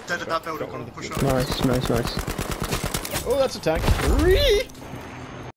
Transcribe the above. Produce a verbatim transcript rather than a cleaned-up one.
dead at that building. Push up. Nice, nice, nice. Oh, that's a tank. Whee!